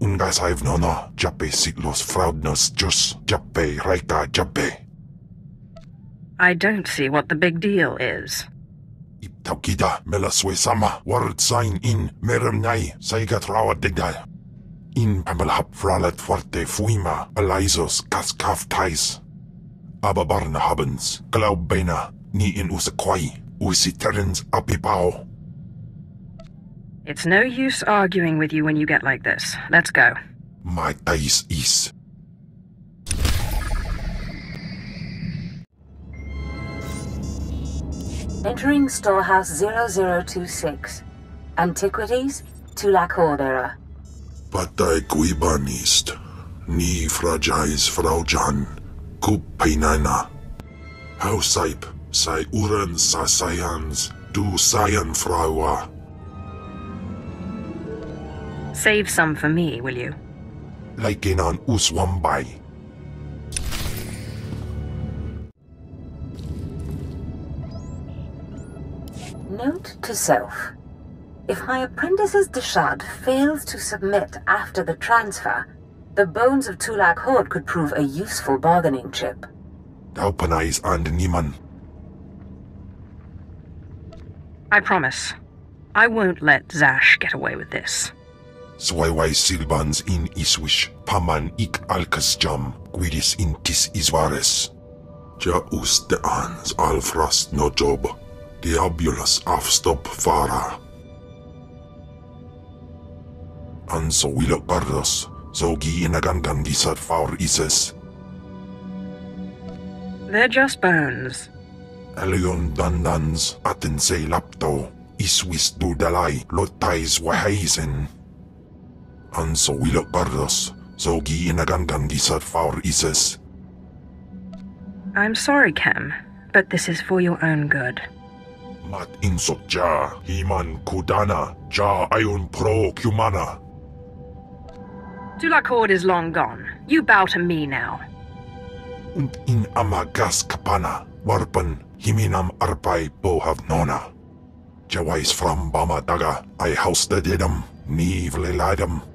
Ungasaiv nono, jape siglos fraudnos jus, jape raika jape. I don't see what the big deal is. Iptaukida melaswe sama, word sign in meremnai, saigat rawa digdal. In pamalhap fralat forte fuima, alizos kaskaf tais. Ababarna habens, glaub bena, ni in usakwai, usiterens apipao. It's no use arguing with you when you get like this. Let's go. My tais is. Entering Storehouse 0026. Antiquities, Tulak era. Patay kuibanist. Ni fragais fraujan. Kup painana. Hausaip, sai uran sa sayans, du sayan fraua. Save some for me, will you? Laikinan uswambay. Note to self. If my apprentice's Deshad fails to submit after the transfer, the bones of Tulak Horde could prove a useful bargaining chip. Daupanais and Niman. I promise. I won't let Zash get away with this. Swayway silbans in iswish, paman ik alkas jam, guidis in tis isvares. Ja us de ans alfrast no job, diabulus afstop fara. Anso wilok pardos, zogi inagangan gisat faur ises. They're just bones. Elion dandans atense lapto, iswis dudalai lotais wahaisen. Anso wilok pardos, zogi inagangan gisat faur ises. I'm sorry, Khem, but this is for your own good. Mat insok ja, himan kudana, ja ayon pro kumana. Tulak Horde is long gone. You bow to me now. Und in amagas kapana, warpan himinam arpai bohav nona. Jawais from bama daga, I house the dedam, ni vleladam.